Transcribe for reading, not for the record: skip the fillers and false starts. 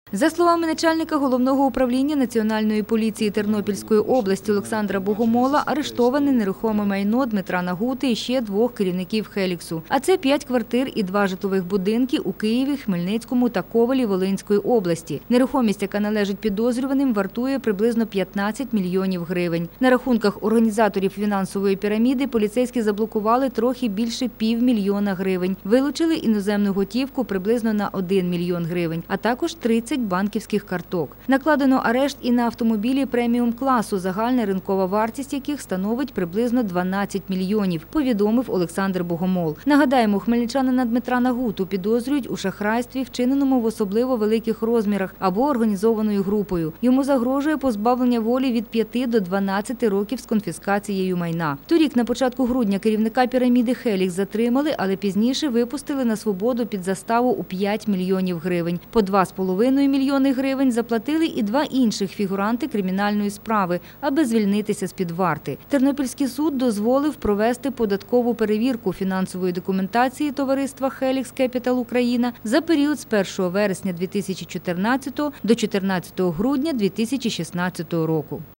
За словами начальника Головного управління Національної поліції Тернопільської області Олександра Богомола, арештоване нерухоме майно Дмитра Нагути і ще двох керівників «Хеліксу». А це 5 квартир і 2 житлових будинки у Києві, Хмельницькому та Ковелі Волинської області. Нерухомість, яка належить підозрюваним, вартує приблизно 15 мільйонів гривень. На рахунках організаторів фінансової піраміди поліцейські заблокували трохи більше півмільйона гривень. Вилучили іноземну готівку приблизно на 1 мільйон гривень, а також 30 банківських карток. Накладено арешт і на автомобілі преміум-класу, загальна ринкова вартість яких становить приблизно 12 мільйонів, повідомив Олександр Богомол. Нагадаємо, хмельничанина Дмитра Нагуту підозрюють у шахрайстві, вчиненому в особливо великих розмірах або організованою групою. Йому загрожує позбавлення волі від 5 до 12 років з конфіскацією майна. Торік на початку грудня керівника піраміди «Хелікс» затримали, але пізніше випустили на свободу під заставу у 5 мільйонів гривень. По 2,5 мільйони гривень заплатили і 2 інших фігуранти кримінальної справи, аби звільнитися з-під варти. Тернопільський суд дозволив провести податкову перевірку фінансової документації товариства «Хелікс Кепітал Україна» за період з 1 вересня 2014 до 14 грудня 2016 року.